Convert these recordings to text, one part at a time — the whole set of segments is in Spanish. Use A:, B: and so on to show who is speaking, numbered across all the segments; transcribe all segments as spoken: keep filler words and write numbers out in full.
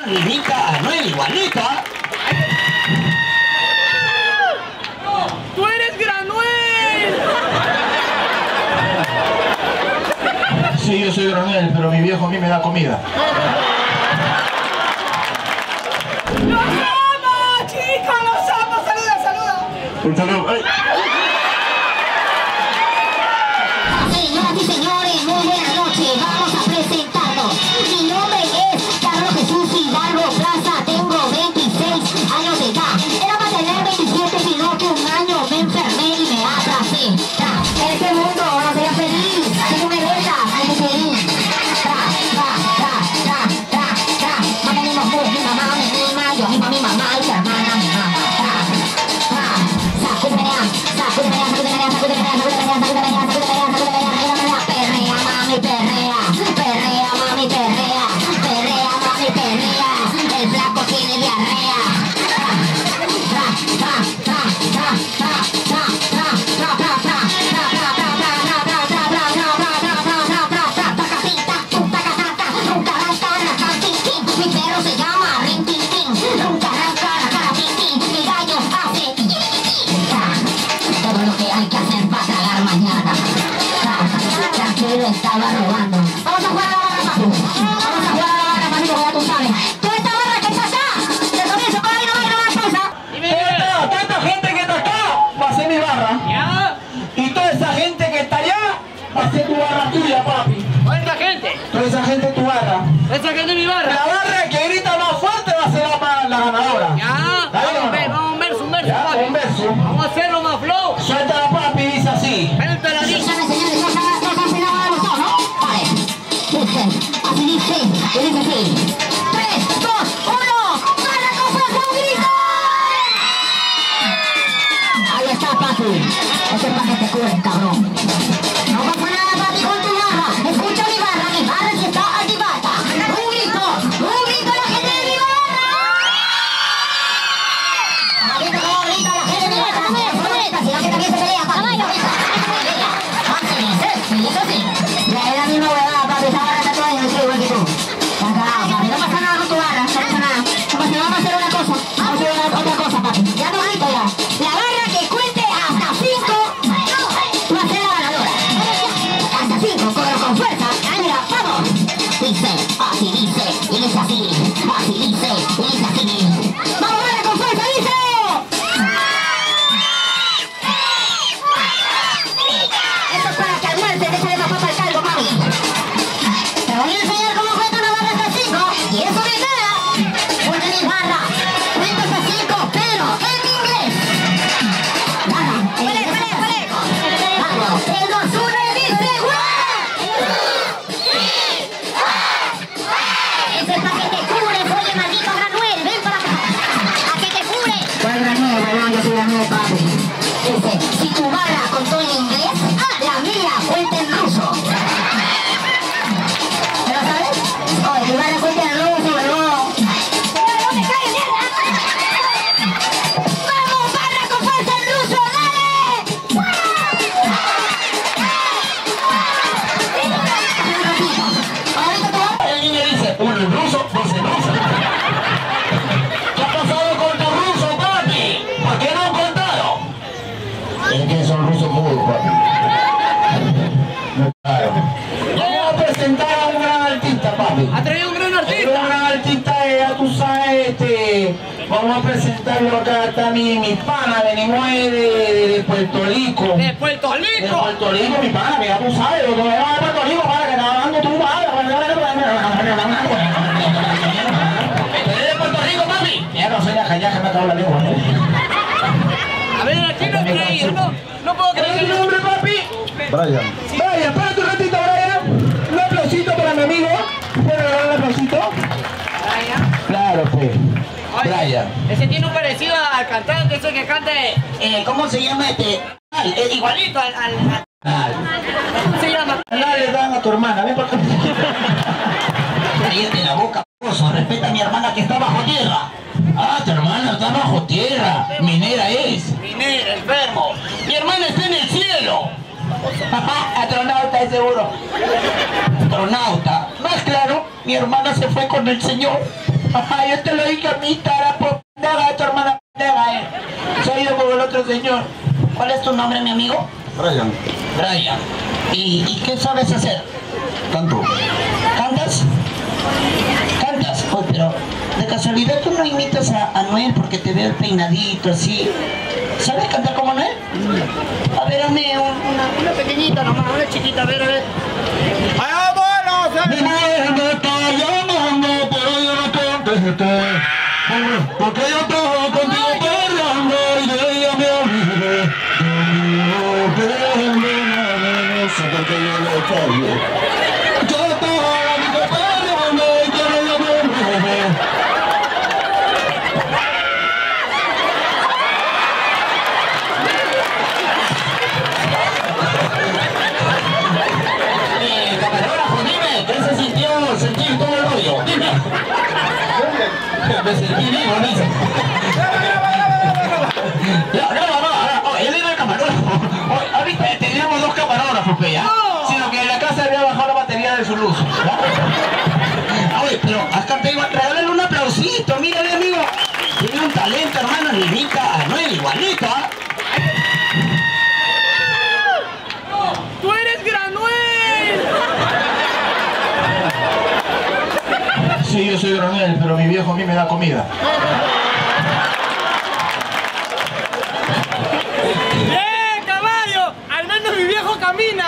A: Niñita Anuel, igualita.
B: ¡Tú eres Granuel!
C: Sí, yo soy Granuel, pero mi viejo a mí me da comida.
B: ¡Los amo, chicos! ¡Los amo! ¡Saluda, saluda!
C: Un saludo. ¡Ay!
D: Señoras y señores, muy buenas noches. Vamos a presentarnos. Mi nombre es Carlos Jesús Hidalgo Plaza. Tengo veintiséis años de edad. Era para tener veintisiete, sino que un año me enfermé y me atrasé. En este mundo no sería feliz. Si no me dejas, hay que seguir. Tra, tra, tra, tra, tra, tra. Mamá, mi mamá, mi mamá, mi mamá, yo animo a mi mamá y mi hermana, mi mamá. Tra, tra. Sacúdeme, sacúdeme, sacúdeme, sacúdeme, sacúdeme, sacúdeme, sacúdeme, sacúdeme. Perrea, mami, perrea, perrea, mami, perrea, perrea, mami, perrea. El flaco tiene diarrea. Tra, tra, tra, tra, tra, tra, tra, tra, tra, tra, mi perro se llama Rin Tin Tin, nunca arranca la cara Tin Tin, mi gallo hace todo lo que hay que hacer para tragar mañana. Tranquilo, estaba robando. Vamos a jugar a la barra, papu. Vamos a jugar a la barra, papito, ya tú sabes. Toda esta barra que está allá, te comienzo por ahí, no hay, no hay pausa.
A: Toda, toda esta gente que está acá va a ser mi barra.
B: ¿Ya?
A: Y toda esa gente que está allá va a ser tu barra tuya, papi.
B: ¿Cuánta gente?
A: Toda esa gente tu barra.
B: ¿Esa gente es mi barra?
A: La barra que grita más fuerte va a ser la, la ganadora.
B: Ya.
A: Dale,
B: Vamos a ver,
A: mano.
B: vamos a un verso, un verso,
A: Ya,
B: papi.
A: un verso.
B: Vamos a hacerlo más flow.
A: Suéltala, papi, dice así.
B: Vente la dicha.
D: Señores, señores, ya sabes, ya sabes, ya sabes, ¿no? Vale. Dice, así dice, y dice así. Tres, dos, uno, ¡barra con fuerza, un grito! Ahí está, papi. Ese es para que te cures, cabrón. No pasa nada, papi, con tu barra. Escucha mi barra, mi barra si está activada. Un grito, un grito a la gente de mi barra. ¿Has visto cómo grita la gente de mi barra? No solo grita, sino que también se pelea, papi. Así dice, y eso sí. Ya es la misma huevada, papi, esa barra está toda, yo no soy igual que tú. Está cagado, papi, no pasa nada con tu barra, no pasa nada. No pasa nada, vamos a hacer una cosa, vamos a hacer una, otra cosa, papi. Ya no grito ya. La barra que cuente hasta cinco va a ser la ganadora. Hasta cinco, con, con fuerza. Mira, vamos. Dice, así dice, y dice así. Así dice, y dice así. Vamos, barra con fuerza, dice. Esto es para que almuerces, déjale más papa al caldo, mami. Te voy a enseñar cómo cuenta una barra hasta cinco. Y eso me queda. Una mi barra. Cuenta hasta cinco, pero en inglés. Barra, en inglés. Vamos, tres, dos, uno y dice ese es para que te cures, oye, maldito Granuel. Ven para acá. A que te cures. ¿Cuál Granuel? Granuel, yo soy Granuel, papi. Dice, si tu barra contó en inglés, la mía cuenta en ruso. ¿Me lo sabes? Oye, tu barra cuenta en ruso, bro. Señores, no me cae mierda. ¡Vamos, barra con fuerza en ruso, dale! Ahorita tu barra.
A: El niño dice, uno en ruso, dos en ruso. ¿Qué ha pasado con tu ruso, papi? ¿Por qué no han contado?
C: Es que son rusos mudos, papi. No, claro.
A: Vamos a presentar a un gran artista, papi.
B: Ha traído un gran
A: Un
B: artista.
A: gran artista, eh, ya tú sabes, este. Vamos a presentarlo acá, está mi, mi pana, venimos de, de, de Puerto Rico.
B: De Puerto
A: De
B: Rico.
A: Puerto Rico, mi pana, que ya tú sabes, lo que me va de Puerto Rico, para que estaba hablando tú, para. ¿Eres de Puerto Rico, papi? Ya no soy la callaja, que me acabo la lengua.
B: A ver, aquí no creí. No, no puedo
A: ¿Cuál es
B: creer.
A: tu nombre, papi?
C: Brian.
A: Brian, espérate un ratito, Brian. Un aplausito para mi amigo. ¿Puedo dar un aplausito?
B: Brian.
A: Claro, pues.
B: Oye,
A: Brian.
B: ese tiene un parecido al cantante, ese que cante, eh, ¿cómo se llama este? Eh, igualito al, al, al-
A: Dale.
B: ¿cómo se llama?
A: Dale, le dan a tu hermana, ven por acá. Cállate la boca, pozo. Respeta a mi hermana que está bajo tierra. Ah, tu hermana está bajo tierra. Minera es. Minera, enfermo. Mi hermana está en el cielo. Astronauta es seguro. Astronauta. Más claro, mi hermana se fue con el Señor. Ajá, yo te lo dije a mí, tara, por pendeja, tu hermana pendeja, eh. Se ha ido con el otro señor.
B: ¿Cuál es tu nombre, mi amigo?
C: Brian,
B: Brian. ¿Y, y qué sabes hacer?
C: canto.
B: ¿Cantas? ¿Cantas? Oh, pero de casualidad tú no imitas a, a Noel porque te veo el peinadito así. ¿Sabes cantar como Noel? A ver, hazme un- una, una pequeñita nomás, una chiquita, a ver, a ver.
C: Mi mujer me está llamando, pero yo no contesté. Porque yo estaba contigo perreando y de ella me olvidé. Conmigo perdóname, sé porque yo le fallé. Yo estaba contigo perreando y de ella me olvidé.
A: Eh, camarógrafo, dime, ¿qué se sintió sentir todo el rollo? Dime. Me sentí vivo, dice. Ya, graba, graba. Oh, él era el camarógrafo. Oh, ahorita teníamos dos camarógrafos, pe, ¿ya? Sino que en la casa había bajado la batería de su luz, ¿ya? Oye, pero acá te iba a regalarle un aplausito, mírale, amigo. Tiene un talento, hermano, le imita a Noel igualito, ¿ah?
E: ¡Tú eres Granuel!
C: Sí, yo soy Granel, pero mi viejo a mí me da comida.
E: ¡Eh, caballo! ¡Al menos mi viejo camina!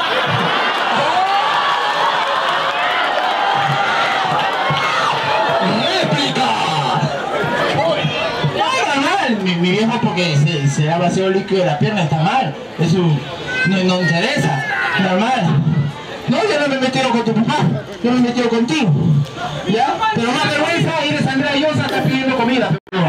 A: ¡Réplica! No era mal, mi, mi viejo porque se, se ha vaciado el líquido de la pierna, está mal. Es un... no, no interesa, normal. No, yo no me he metido con tu papá, yo me he metido contigo. ¿Ya? Pero más vergüenza ir a Andrea Llosa está pidiendo comida. Pero...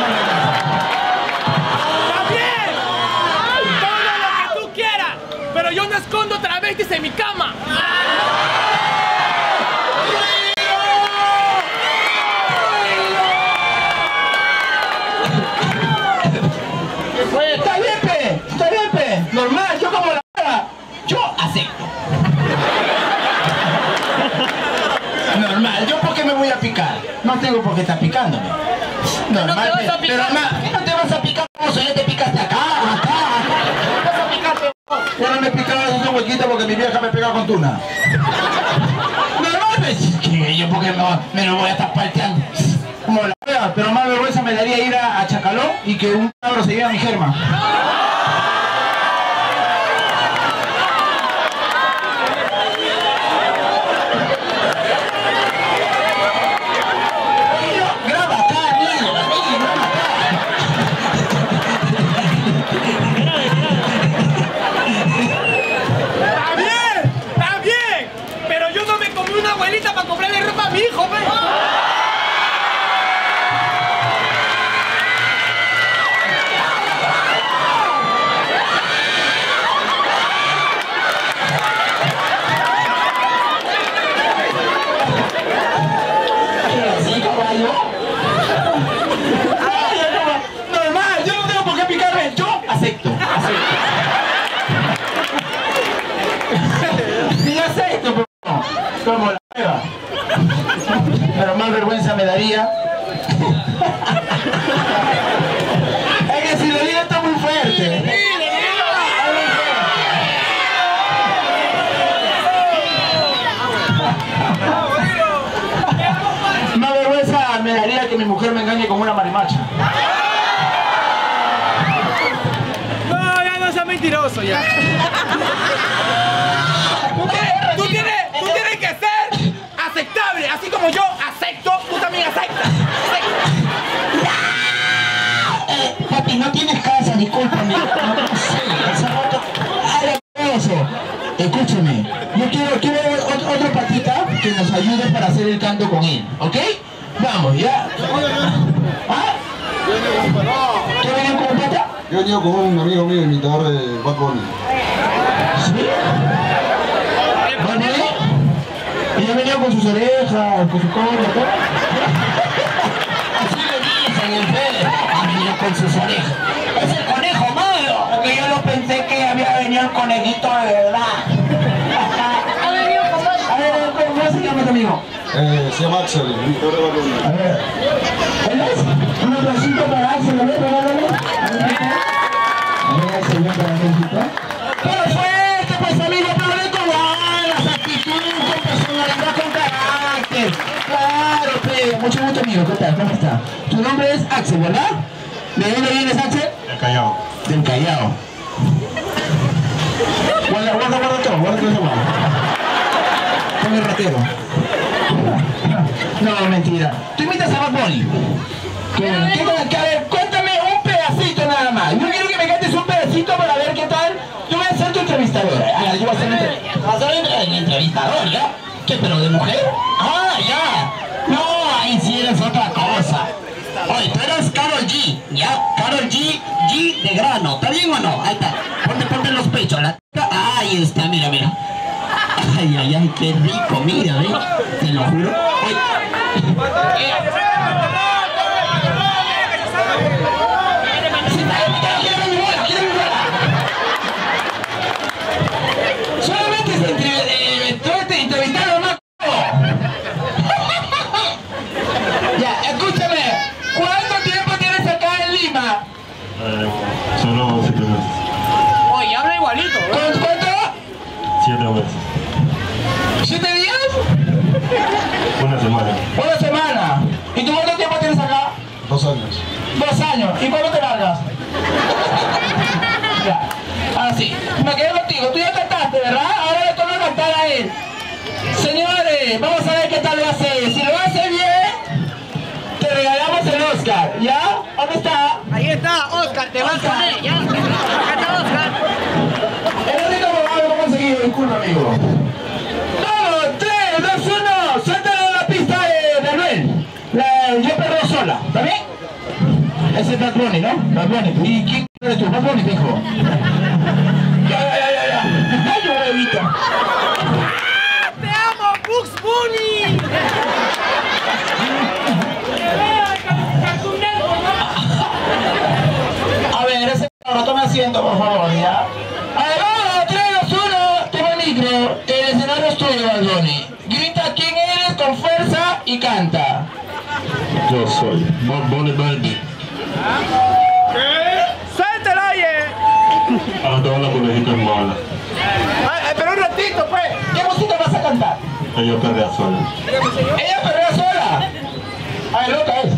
E: ¡También! ¡Todo lo que tú quieras! ¡Pero yo no escondo travestis en mi cama!
A: Está bien, pe, está bien, pe. Normal, yo como la cara, yo acepto. Normal, ¿yo por qué me voy a picar? No tengo por qué estar picándome. Normal,
E: ¿No te vas a
A: pe, pero
E: picar?
A: ma, ¿qué no te vas a picar? ¿Cómo ya te picaste acá, acá, acá? ¿Te vas a picarte? Yo no me picaba en ese huequito porque mi vieja me pegaba con tuna. Normal, pues, que yo porque me, me lo voy a estar palteando. Como la wea, pero más vergüenza me daría ir a, a Chacalón y que un cabro se lleve a mi germa. Graba acá, niño, niño, graba
E: ¡Está bien! ¡Está bien! Pero yo no me comí una abuelita para comprarle ropa a mi hijo, pe.
A: ¿Sí, caballo? Ay, no, normal, yo no tengo por qué picarme, yo acepto, acepto. Sí, acepto, pero no, como la prueba. Pero más vergüenza me daría. Es que si lo digo está muy fuerte. Más vergüenza me daría que mi mujer me engañe con una marimacha.
E: No, ya no seas mentiroso, ya. Tú tienes, tú tienes que ser aceptable, así como yo acepto, tú también aceptas.
A: Eh, papi, no tienes casa, discúlpame. No, no sé, esa foto... ¡Ay, eso! Escúchame, yo quiero, quiero otro, otro patita que nos ayude para hacer el canto con él, ¿ok? Vamos, ya. ¿Ah? ¿Qué venía con pata?
C: Yo he venido con un amigo mío, imitador de Bad Bunny.
A: ¿Sí? ¿Bueno? ¿Y ya venía con sus orejas, con su cola, todo? Así le dicen el Fede. Ha venido con sus orejas. Es el conejo malo. Porque yo no pensé que había venido el conejito de verdad. A ver, ¿cómo se llama tu amigo?
C: Eh, se llama Axel.
B: A ver. ¿Él es? Un aplauso para Axel, a ver, regálale. A ver, Axel, ven para México. Pero fuerte, pues amigo, pero de con ganas, actitud, con personalidad, con carácter. Claro, pues. Mucho gusto, amigo. ¿Qué tal? ¿Cómo está? Tu nombre es Axel, ¿verdad? ¿De dónde vienes, Axel?
C: Del Callao.
B: Del Callao. Guarda, guarda, guarda todo, guarda todo, guarda. Con el ratero. No, mentira. ¿Tú imitas a Bad Bunny? ¿Qué, qué tal? A ver, cuéntame un pedacito nada más. Yo quiero que me cantes un pedacito para ver qué tal. Yo voy a ser tu entrevistadora. Ah, yo voy a ser entrevistadora.
A: ¿Vas a ser el entrevistador, ya? ¿Qué, pero de mujer? Ah, ya. No, ahí sí eres otra cosa. Oye, tú eres Karol G, ¿ya? Karol G, G de grano. ¿Está bien o no? Ahí está. Ponte, ponte los pechos. La... Ahí está, mira, mira. Ay, ay, ay, qué rico, mira, ¿ves? Te lo juro. Ay.
B: Solamente se entrevistaron más. Ya, escúchame. ¿Cuánto tiempo tienes acá en Lima?
C: Eh, solo siete meses.
E: Oye, habla igualito, ¿eh?
B: ¿Cuánto?
C: Siete meses.
B: ¿Siete días?
C: Una semana.
B: Una semana. ¿Y tú cuánto tiempo tienes acá?
C: Dos años.
B: Dos años. ¿Y cuándo te largas? Ya. Ahora sí. Me quedé contigo. Tú ya cantaste, ¿verdad? Ahora le toca cantar a él. Señores, vamos a ver qué tal lo hace. Si lo hace bien, te regalamos el Oscar. ¿Ya? ¿Dónde está?
E: Ahí está, Oscar, te vas con él, ya. Acá está Oscar.
B: El único abogado que hemos conseguido. Disculpa, amigo. Dos, tres, dos, uno. Suéltalo en la pista de, de Anuel. La, yo perreo sola. ¿Está bien? Ese es Bad Bunny, ¿no? Bad Bunny. ¿Y quién eres tú? Bad Bunny, te dijo. Ya, ya, ya, ya, ya. Ay, yo huevito.
E: ¡Te amo, Bugs Bunny!
B: A ver, ese cabrón, tome asiento, por favor, ¿ya? A ver, vamos, tres, dos, uno. Toma el micro. El escenario es tuyo, Bad Bunny. Grita quién eres con fuerza y canta.
C: Yo soy Bad Bunny Baby.
E: ¡Suéltalo, oye!
C: A todas las conejitas malas.
E: Ay, ay, pero un ratito, pues.
B: ¿Qué música vas a cantar?
C: Ella perrea sola.
B: Ella perrea sola. Ay, loca es.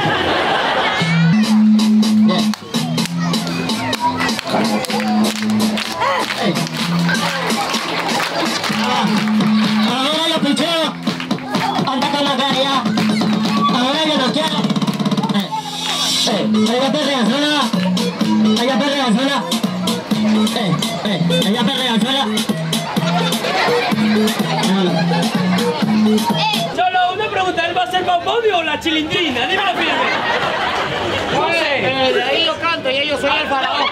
D: Ahora yo picheo, anda con la caria, ahora yo no quiero. Eh, eh, ella perrea sola, ella perrea sola, eh, eh, ella perrea sola.
F: Solo una pregunta, ¿él va a ser Bad Bunny o la Chilindrina? Dímelo firme.
E: Oye, eh, de ahí yo canto y ellos soy el faraón.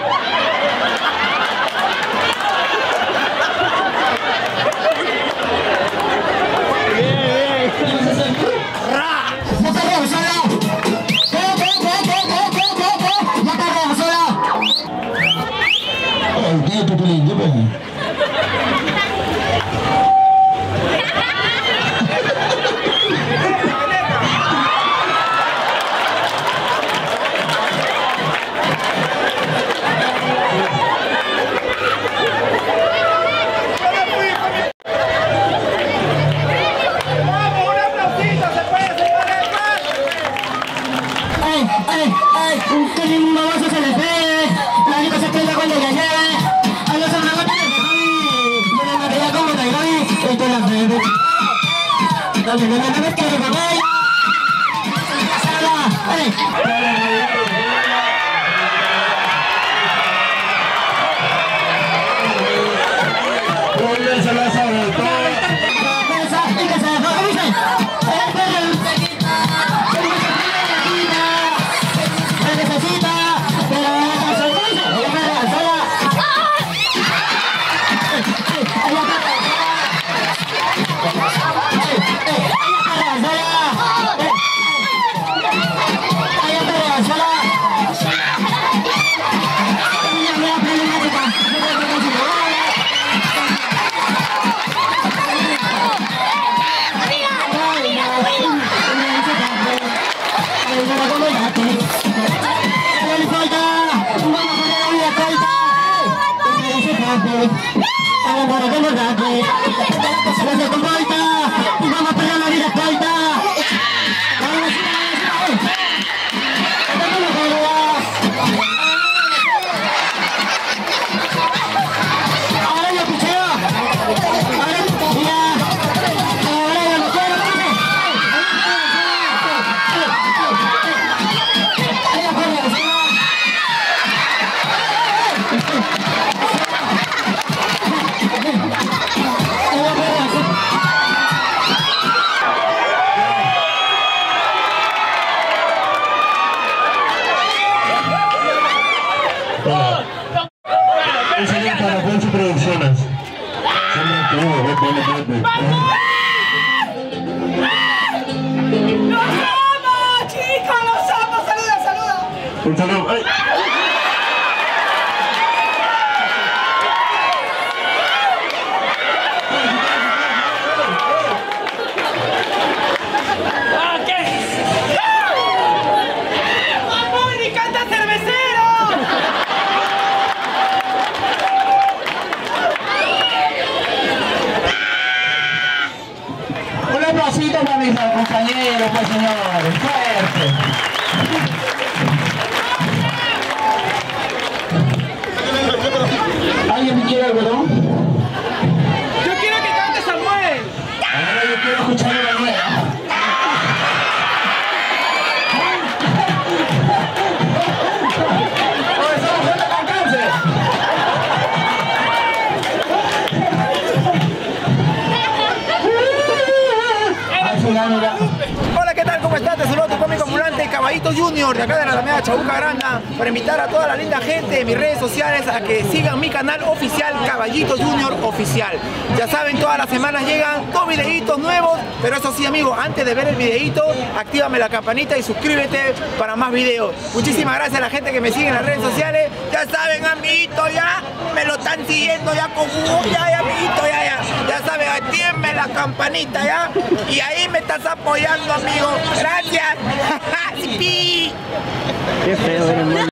D: ¡Ya perrea sola! ¿Qué, qué, qué, qué, qué, qué, qué, qué? ¡Ya perrea sola!
B: Ay, tío, Pepilín, ¿qué pasa?
E: ¡Vamos, un aplausito! ¡Se puede seguir el pan!
D: ¡Ay, ay, ay! ¡Que ningún baboso se le pegue! La única se queda cuando ya llegue. A los hombres no tienen que salir. Yo no me veía como Taigari. Esto es la fe. Dale, dale, dale, quiero comer. ¡Sala! ¡Ay!
B: Pónganse la sobre todo.
D: Cabeza y que se dejo. ¿Qué dice? El perro se quita. Se necesita. Se necesita. Pero ella no se dice. Ella perrea sola. Ella perrea sola. Ella perrea sola. Ella perrea
B: grande. Gracias, compadita. Vamos a pegar la vida, compadita. Ahora ya pichea. Ahora ya. Ahora ya lo quiero. Ahí afuera, vecina.
C: Un saludo para Ponce Producciones. Siempre todo, vete, vete, vete.
E: ¡Los amo, chicos! ¡Los amo! ¡Saluda, saluda!
C: Un saludo. ¡Ay!
F: ¡Ah, qué!
E: ¡Mamón, ni canta cervecero!
B: Un aplausito para mis compañeros, pues señores, fuerte. ¿Alguien me quiere algodón?
E: ¡Yo quiero que cante Samuel!
B: Ahora yo quiero escuchar la nueva. Oye, somos gente con cáncer. Al final, mira.
E: Hola, ¿qué tal? ¿Cómo estás? Te saludo tu cómico ambulante Caballito Junior de acá de la Alameda Chabuca Granda para invitar a toda la linda gente de mis redes sociales a que sigan mi canal oficial Caballito Junior Oficial. Ya saben, todas las semanas llegan dos videitos nuevos, pero eso sí, amigos, antes de ver el videito, actívame la campanita y suscríbete para más videos. Muchísimas gracias a la gente que me sigue en las redes sociales. Ya saben, amiguitos, ya me lo están siguiendo ya con ya, ya, amiguito, ya, ya. Ya saben, actívenme la campanita, ya. Y ahí me estás apoyando, amigo. Gracias. Sí.
B: Qué feo, hermano.